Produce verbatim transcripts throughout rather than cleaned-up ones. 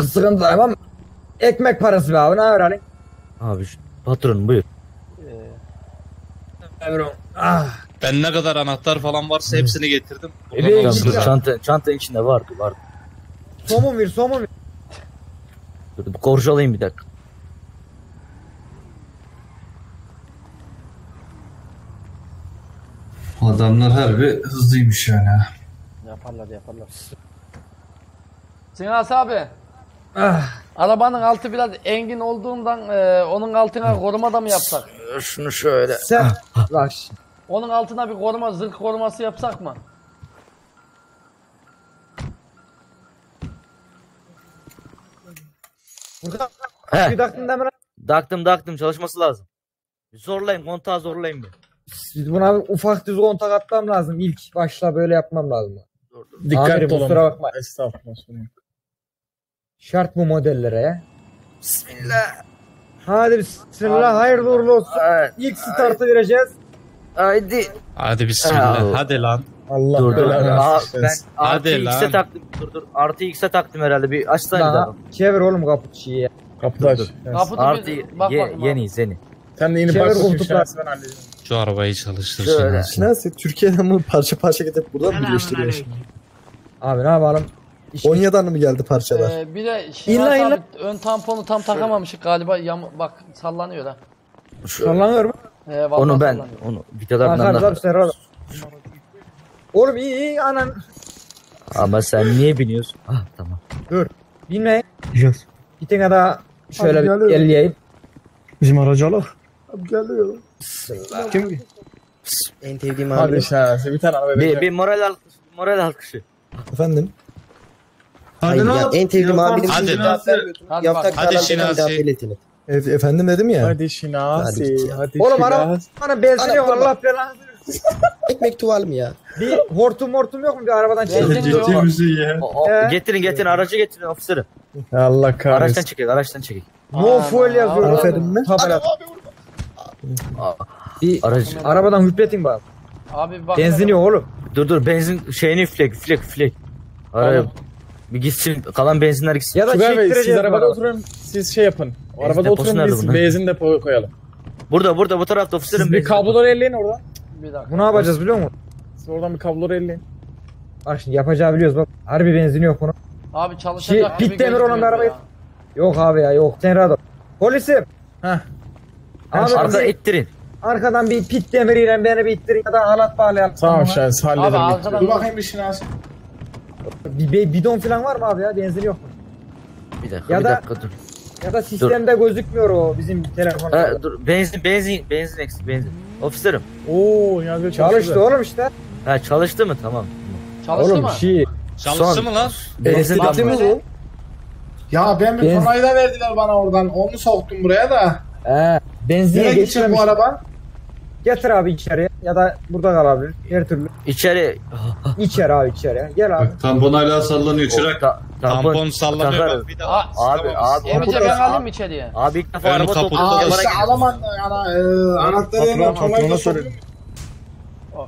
sıkıntı ama ekmek parası be abi, ne öğrenin? Abi şu patron buyur. Emre ah. Ben ne kadar anahtar falan varsa hepsini getirdim. E, Buradan bir- alsınız abi. Çanta, çantanın içinde vardı vardı. Somun ver, somun ver. Dur bir korcalayayım bir dakika. Adamlar harbi hızlıymış yani. Yaparlar yaparlar. Sinas abi. Ah. Arabanın altı biraz engin olduğundan e, onun altına koruma da mı yapsak? Şunu şöyle. Sen bak şimdi. Onun altına bir koruma, zırh koruması yapsak mı? Burada He. bir dakika Emre. Daktım daktım çalışması lazım. Zorlayın kontağı zorlayın bir. Biz buna bir ufak düz kontak atmam lazım. İlk başta böyle yapmam lazım. Amirim, Dikkatli olun. kusura bakma. Estağfurullah. sorun yok. Şart bu modellere ya. Bismillah. Hadi bismillah, hayırlı uğurlu olsun. Evet. İlk startı vereceğiz. Haydi. Hadi bismillah. Aa. Hadi lan. Allah Dur dur. belanı Aa, versin. ben Hadi artı X'e lan. taktım. Dur dur. Artı X'e taktım herhalde. Bir açsana bir Daha daha. çevir oğlum kapıcıyı ya. Kapıda aç. Dur, Evet. Kaputu Artı bir bak ye, bakayım yeni yeni. Sen de yeni Çevir bak bakayım koltuklar. şansı ben halledeceğim. Şu arabayı çalıştır Şöyle. Şinasi. Şinasi Türkiye'den bunu parça parça getirip buradan mı birleştiriyor şimdi? Abi ne yapalım? İş- Konya'dan mı geldi parçalar? Ee, bir de İlla, Şinas illa. abi ön tamponu tam takamamışık galiba. Yam bak sallanıyor ha. Sallanıyor mu? Ee, vallahi Onu ben sallanıyor. onu vidalarından Bakarız da. abi sen oğlum. Oğlum iyi iyi anan. Ama sen niye biniyorsun? Ah tamam. Dur. Binmeyin. Yes. Bir tane daha şöyle Abi bir geliyor. elleyeyim. Bizim aracı alak. Abi geliyor. Kim? En sevdiğim Hadi abi. şansı bir tane araba Bir, vereceğim. bir moral alkışı. Moral alkışı. Efendim? Hayır ya, en sevdiğim abinin Hadi için lan. cevap vermiyordum. Hadi Yaftak bak. Hadi adam Şinasi. bir daha belirtini. E, efendim dedim ya. Hadi Şinasi. Hadi. Hadi Oğlum Şinasi. araba bana benzin Ana, yok, dur bak. Allah belanı. Ekmek tuval mı ya? Bir hortum hortum yok mu, bir arabadan Benzin çekin. yok. ya. O, o, Ee? getirin getirin aracı getirin ofisleri. Allah Araçtan kahretsin. çekek araçtan çekek. No fuel yazıyor. lan. Aferin mi? Tabela. Bir Aracı. arabadan hüpletin bak. Abi bak. Benzin yok oğlum. Dur dur benzin şeyini üflek üflek üflek. Araya Tamam. bir gitsin kalan benzinler gitsin. Ya da Tugay Bey siz çektireceğiz. arabada araba. oturun. Siz şey yapın. O Benzin arabada deposu oturun nerede biz bunun? benzin depo koyalım. Burada burada bu tarafta ofislerin Siz bir benzin. kabloları elleyin oradan. Bir dakika. Bu ne yapacağız biliyor musun? Siz oradan bir kabloları elleyin. Bak şimdi yapacağı biliyoruz bak. Harbi benzin yok bunun. Abi çalışacak Şey, gibi pit demir olan gözüküyor arabayı- ya. Yok abi ya yok. Sen rahat ol. Polisim. Heh. Abi Arka bir- ittirin. arkadan bir pit demiriyle beni bir ittirin ya da halat bağlayalım. Tamam Şinasi Abi halledelim. arkadan- Dur bakayım bir Şinasi. Bir, bir bidon falan var mı abi ya? Benzin yok mu? Bir dakika Ya bir da- dakika dur. Ya da sistemde gözükmüyor o bizim telefonda. Ha, dur benzin benzin benzin eksik benzin. Ofislerim. Oo Niyazi Bey Çalıştı oğlum işte. Ha çalıştı mı tamam. Çalıştı Oğlum mı? şey. Çalıştı Son- mı lan? Benzin Bak tam böyle. Ya ben bir Ben- tornayı da verdiler bana oradan. Onu soktum buraya da. He. Benziğe Nereye gidecek geçmemiş. bu araba? Getir abi içeriye ya da burada kalabilir. Her türlü. içeri. İçeri abi içeriye. Gel abi. Bak tampon hala sallanıyor çırak. Ta- tampon- Tampon sallanıyor takarız. bak bir daha. Aa, Abi abi. Emice abi- ben alayım mı içeriye? Abi ilk defa Ön araba kaputu topladım. da Aa Yabana işte gidiyorum. alamam. Ana, e, anahtarı hemen tornayı da soktum. Oh.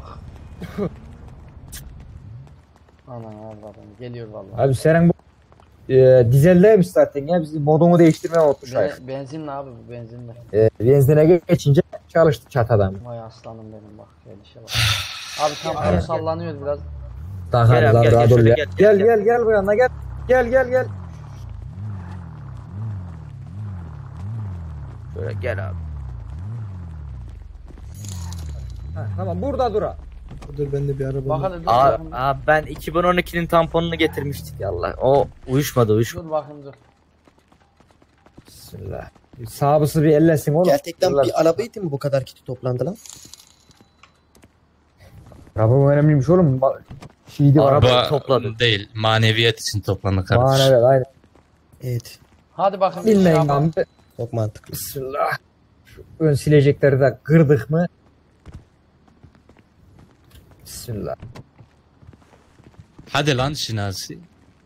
Aman Allah'ım geliyor vallahi. Abi senin bu e, dizelleymiş zaten ya. Biz modunu değiştirmeye unutmuş. Be, benzinli abi bu benzinli. E, benzine geçince çalıştı çatadan. Vay aslanım benim bak. Gelişe bak. Abi tamponu sallanıyor biraz. Daha Gel abi, daha gel, daha gel, dur şöyle ya. gel, Gel gel, gel gel bu yana gel. Gel gel gel. Şöyle gel abi. Ha, tamam burada dur abi. Dur ben de bir araba. Bak hadi dur. Abi, bakın. abi ben iki bin on ikinin tamponunu getirmiştik ya Allah. O uyuşmadı uyuşmadı. Dur bakın dur. Bismillah. Sağbısı bir ellesin oğlum. Gerçekten Yallah. bir araba için mi bu kadar kiti toplandı lan? Araba önemliymiş oğlum. Ba- Şeydi var. Araba- Araba topladı. değil maneviyat için toplandı Aman kardeşim. evet aynen. Evet. Hadi bakın. bir şey Bilmeyin yapalım. abi. Çok mantıklı. Bismillah. Şu ön silecekleri de kırdık mı? Bismillah. Hadi lan Şinasi.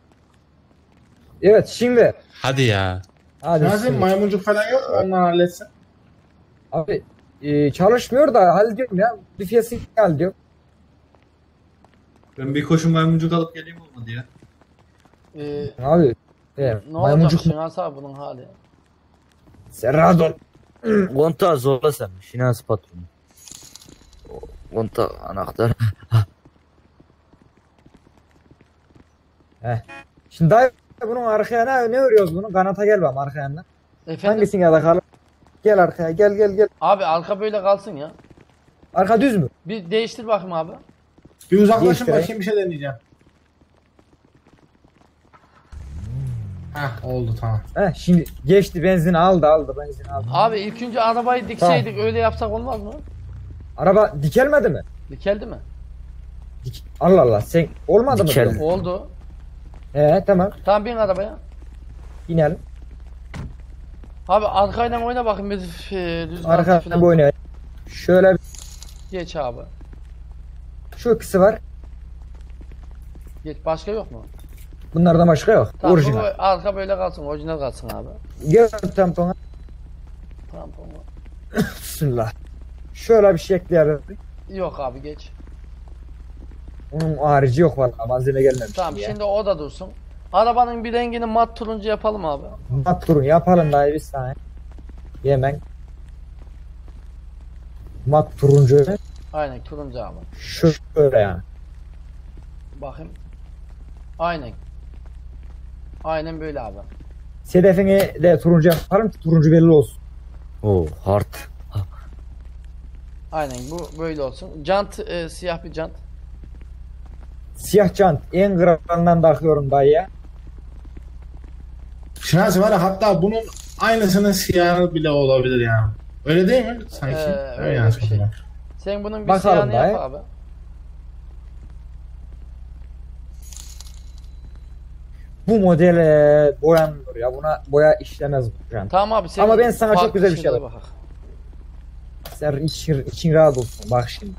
Evet şimdi. Hadi ya. Hadi Şinasi bismillah. maymuncuk falan yok mu? Ondan halletsin. Abi e, çalışmıyor da hallediyorum ya. Bir fiyatı hallediyorum. Ben bir koşu maymuncuk alıp geleyim olmadı ya. Ee, Abi Evet, Ne olacak maymuncuk mu? Şinas abi bunun hali? Sen rahat ol. Kontağı zorla sen. Finans patronu. Kontak anahtar. Heh. Şimdi dayı bunun arkaya ne, ne örüyoruz bunu? Kanata gel bak arkaya yanına. Efendim? Hangisine ya da kalır? Gel arkaya gel gel gel. Abi arka böyle kalsın ya. Arka düz mü? Bir değiştir bakayım abi. Bir uzaklaşın Geçti. bakayım bir şey deneyeceğim. Heh oldu tamam. Heh, şimdi geçti benzin aldı aldı benzin aldı. Abi ilk önce arabayı dikseydik öyle yapsak olmaz mı? Araba dikelmedi mi? Dikeldi mi? Dik Allah Allah sen olmadı mı? Dikeldi. diyorum? Oldu. He tamam Tamam bin arabaya. inelim. Abi arkayla oyna bakayım biz e, düzgün Arka altı falan. boyuna. Şöyle bir- Geç abi. şu ikisi var. Geç başka yok mu? Bunlardan başka yok. Tamam bu Orijinal. arka böyle kalsın orijinal kalsın abi. Gel tampona. Tamam tamam. Bismillah. Şöyle bir şey ekleyelim. Yok abi geç. Onun harici yok valla malzeme gelmemiş. Tamam ya. şimdi o da dursun. Arabanın bir rengini mat turuncu yapalım abi. Mat durun yapalım daha bir saniye. Hemen. Mat turuncu. Aynen turuncu abi. Şöyle yani. Bakayım. Aynen. Aynen böyle abi. Sedefini de turuncu yapalım ki turuncu belli olsun. Oo hard. Aynen bu böyle olsun. Jant e, siyah bir jant. Siyah jant en kralından takıyorum dayıya. Şinasi var ya hatta bunun aynısının siyahı bile olabilir yani. Öyle değil mi? Sanki. Ee, Öyle öyle yani bir şey. sanki. Sen bunun bir Bakalım siyahını yap dayı. abi. Bu model e, boyanmıyor ya buna boya işlemez bu jant. Tamam abi sen Ama ben sana çok farklı güzel bir şey şeylere yapayım. bakak. Sen için, için rahat olsun bak şimdi.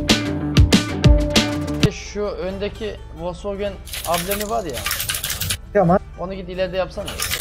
Şu öndeki Volkswagen ablemi var ya. Tamam. Onu git ileride yapsana.